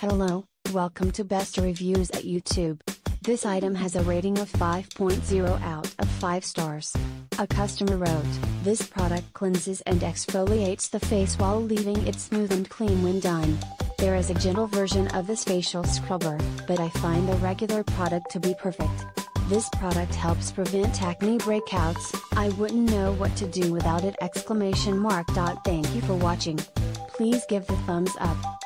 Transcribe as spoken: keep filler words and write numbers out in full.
Hello, welcome to Best Reviews at YouTube. This item has a rating of five point zero out of five stars. A customer wrote, "This product cleanses and exfoliates the face while leaving it smooth and clean when done. There is a gentle version of this facial scrubber, but I find the regular product to be perfect. This product helps prevent acne breakouts. I wouldn't know what to do without it!" Exclamation mark. Thank you for watching. Please give the thumbs up.